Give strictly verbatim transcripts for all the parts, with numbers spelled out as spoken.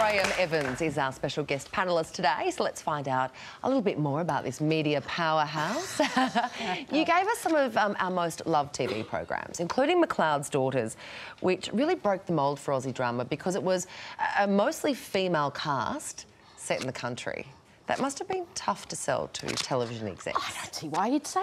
Graeme Evans is our special guest panellist today, so let's find out a little bit more about this media powerhouse. You gave us some of um, our most loved T V programs, including McLeod's Daughters, which really broke the mould for Aussie drama because it was a mostly female cast set in the country. That must have been tough to sell to television execs. I don't see why you'd say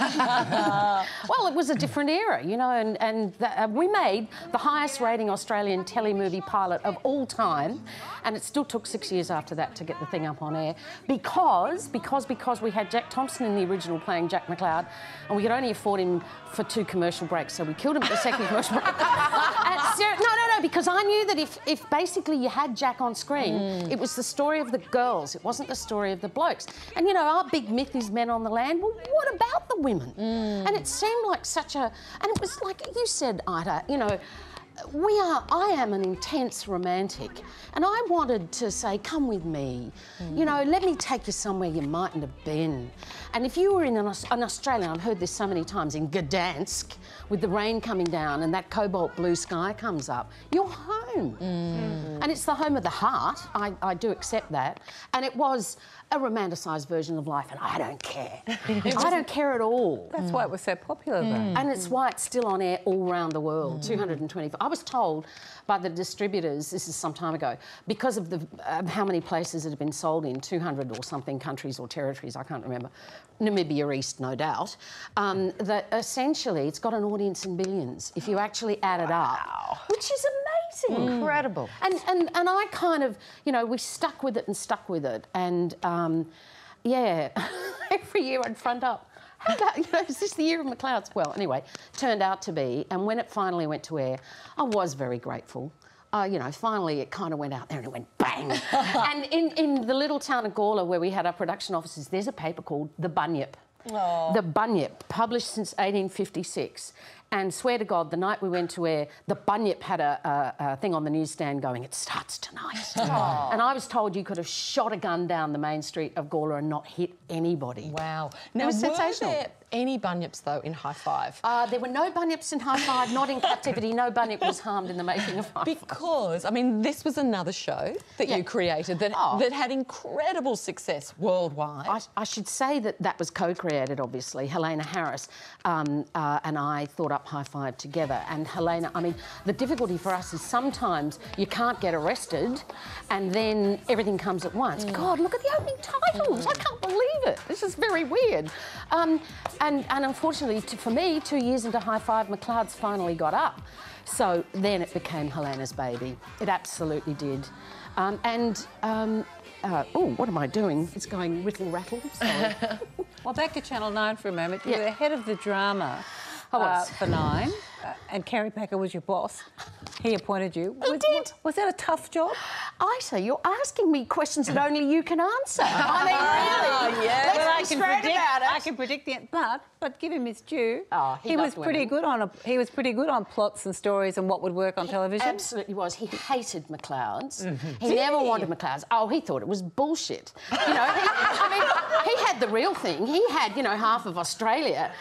that. Well, it was a different era, you know, and, and the, uh, we made the highest rating Australian telemovie pilot of all time, and it still took six years after that to get the thing up on air because, because, because we had Jack Thompson in the original playing Jack McLeod, and we could only afford him for two commercial breaks, so we killed him at the second commercial break. And ser- no, no, no, because I knew that if, if basically you had Jack on screen, mm. it was the story of the girls, it wasn't the story story of the blokes. And, you know, our big myth is men on the land. Well, what about the women? Mm. And it seemed like such a... And it was like you said, Ida, you know, we are... I am an intense romantic, and I wanted to say, come with me. Mm. You know, let me take you somewhere you mightn't have been. And if you were in an, an Australia, I've heard this so many times, in Gdansk, with the rain coming down and that cobalt blue sky comes up, you're home. Mm. And it's the home of the heart. I, I do accept that. And it was a romanticised version of life, and I don't care. I don't care at all. That's mm. why it was so popular, though. Mm. And it's why it's still on air all around the world, mm. two hundred twenty-five. I was told by the distributors, this is some time ago, because of the uh, how many places it had been sold in, two hundred or something countries or territories, I can't remember, Namibia East, no doubt, um, that essentially it's got an audience in billions, if you actually add it wow. up, which is amazing. Mm. Incredible. And, and, and I kind of, you know, we stuck with it and stuck with it, and, um, yeah, every year I'd front up. How about, you know, is this the year of McLeod's? Well, anyway, turned out to be, and when it finally went to air, I was very grateful. Uh, you know, finally it kind of went out there and it went bang. And in, in the little town of Gawler, where we had our production offices, there's a paper called The Bunyip. Aww. The Bunyip, published since eighteen fifty-six. And swear to God, the night we went to air, the Bunyip had a, a, a thing on the newsstand going, it starts tonight. And I was told you could have shot a gun down the main street of Gawler and not hit anybody. Wow. Now, it was were sensational. there any bunyips, though, in High Five? Uh, there were no bunyips in High Five, not in captivity. No bunyip was harmed in the making of High Five. Because, I mean, this was another show that yeah. you created that, oh. that had incredible success worldwide. I, I should say that that was co-created, obviously. Helena Harris um, uh, and I thought up High Five together. And Helena, I mean, the difficulty for us is sometimes you can't get arrested and then everything comes at once. Mm. God, look at the opening titles. Mm. I can't believe it. This is very weird. Um, and, and unfortunately, to, for me, two years into High Five, McLeod's finally got up. So then it became Helena's baby. It absolutely did. Um, and, um, uh, oh, what am I doing? It's going riddle-rattle. Sorry. Well, back to Channel nine for a moment. You yeah. were the head of the drama I uh, was. for Nine, uh, and Kerry Packer was your boss. He appointed you. He was, did. Was that a tough job? Isa, you're asking me questions that only you can answer. I mean, really? Yeah. Let's well, be I can straight predict, about it. I can predict the but but give him his due. Oh, he, he was loved pretty women. good on a, he was pretty good on plots and stories and what would work on he television. Absolutely was. He hated McLeod's. Mm-hmm. He Did never he? wanted McLeod's. Oh, he thought it was bullshit. You know, he, I mean, he had the real thing. He had, you know, half of Australia.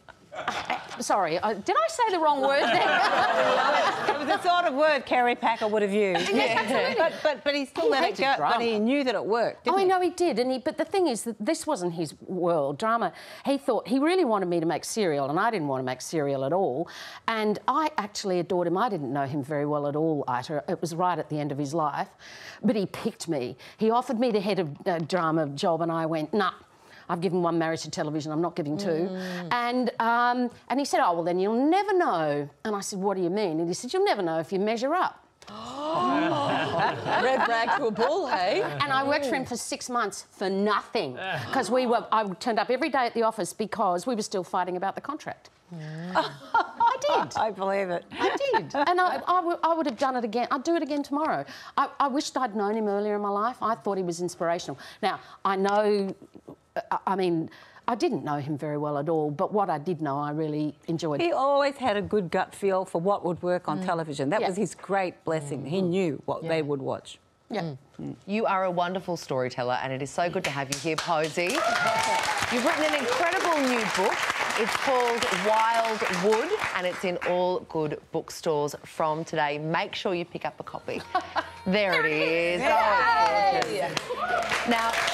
Uh, sorry, uh, did I say the wrong word there? It was the sort of word Kerry Packer would have used. Yes, yeah. absolutely. But, but, but he still he let it go. drama. But he knew that it worked, didn't oh, he? know he did. And he, but the thing is that this wasn't his world. Drama, he thought, he really wanted me to make serial, and I didn't want to make serial at all. And I actually adored him. I didn't know him very well at all, Ita. It was right at the end of his life. But he picked me. He offered me the head of uh, drama job, and I went, nah. I've given one marriage to television, I'm not giving two. Mm. And, um, and he said, oh, well, then you'll never know. And I said, what do you mean? And he said, you'll never know if you measure up. Oh. Red rag to a bull, hey? And I worked for him for six months for nothing. Because we were, I turned up every day at the office because we were still fighting about the contract. Mm. I did. I believe it. I did. And I, I, I would have done it again. I'd do it again tomorrow. I, I wished I'd known him earlier in my life. I thought he was inspirational. Now, I know... I mean, I didn't know him very well at all, but what I did know, I really enjoyed. He always had a good gut feel for what would work on mm. television. That yeah. was his great blessing. Mm. He knew what yeah. they would watch. Yeah. Mm. You are a wonderful storyteller, and it is so good to have you here, Posie. You've written an incredible new book. It's called Wild Wood, and it's in all good bookstores from today. Make sure you pick up a copy. There it is. Oh, it's gorgeous. Now,